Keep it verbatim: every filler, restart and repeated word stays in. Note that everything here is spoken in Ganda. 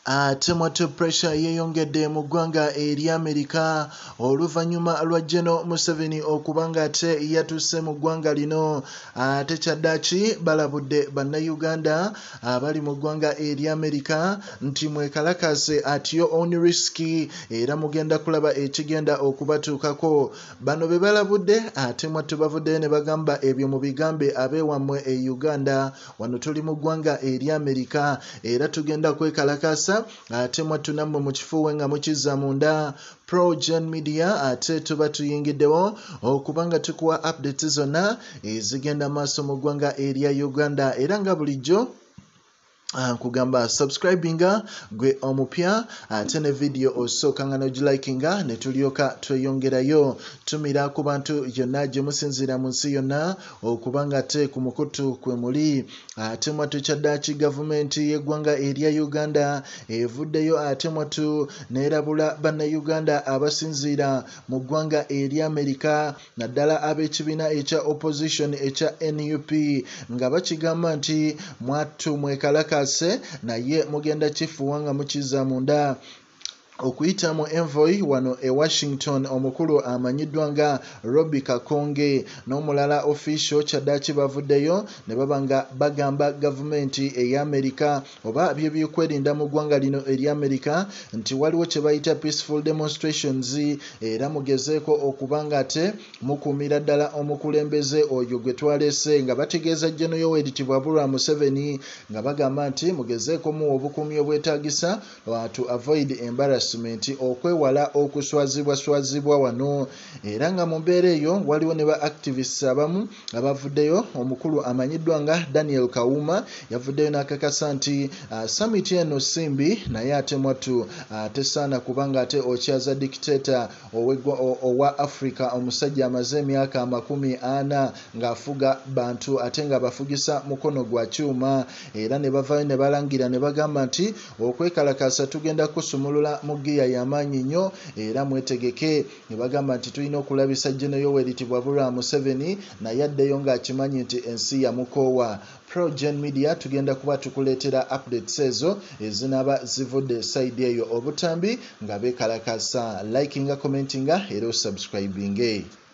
ate mwate pressure yeyongedde mu ggwanga eri Amerika oluvannyuma lwa General Museveni okubanga ate yatuuse mu ggwanga lino. Ate kyaddaaki balabudde bannayuganda abali mu ggwanga eri Amerika nti mwekalakaase at your own risk era mugenda kulaba ekigenda okubatuukako. Bano be balabudde ate mwate bavuddeyo ne bagamba ebyo mu bigambe abeewammwe e Uganda. Wano tuli mu ggwanga eri Amerika era tugenda kwekalakaasa ate mwattu nammwe mu kifuuwe nga mukiza munda. PROJOURN media ate tuba tuyingiddewo okubanga tukuwa updates zonna ezigenda maaso mu ggwanga erya Uganda era nga bulijjo nkugamba subscribinga gwe omupya ate ne video osooka nga nogilikinga ne tulyoka tweyongerayo tumira ku bantu yonna gye musinziira mu nsi yonna okubanga te ku mukutu kwe muli. Ate mwatu kyaddaaki gavumenti y'eggwanga erya Uganda evuddeyo ate mwatu neerabula bannayuganda abasinziira mu ggwanga erya Amerika naddala ab'ekibiina ekya opposition ekya N U P nga bakigamba nti mwattu mwekalaka naye mugenda kifuuwa nga mukiza munda. Okuyita mu envoy wano e Washington omukulu amanyiddwa nga Robbie Kakonge n'omulala official kyaddaaki bavuddeyo ne babanga bagamba gavumenti eya Amerika oba bye byokwerinda mu ggwanga lino eri Amerika nti waliwo kye bayita peaceful demonstrations era mugezeeko okubanga ate mukuumira ddala omukulembeze oyo gwe twaleese nga bategeeza General Yoweri Museveni nga bagamba nti mugezeeko muwa obukuumi obwetaagisa to avoid embarrassment okwewala okuswazibwa swazibwa wano. Era nga mu mbeera eyo waliwo ne ba activists abamu abavuddeyo. Omukulu amanyiddwa nga Daniel Kawuma yavuddeyo n'akakasa nti uh, summit eno simbi naye ate mwattu ate uh, saana kubanga ate okyaza dictator owa Africa omusajja amaze emyaka amakumi ana ng'afuga bantu ate nga bafugisa mukono gwa kyuma. Era ne bavayo ne balangira ne bagamba nti okwekalakaasa tugenda kusumulula mu giya y'amaanyi nnyo era mwetegeke. Ne bagamba nti tulina okulabisa General Yoweri Museveni naye addeyo ng'akimanyi nti ensi yamukoowa. PROJOURN media tugenda kuba tukuleetera updates ezo ezinaaba zivudde side eyo obutambi nga beekalakaasa. Likinga, commentinga era osubscribinge.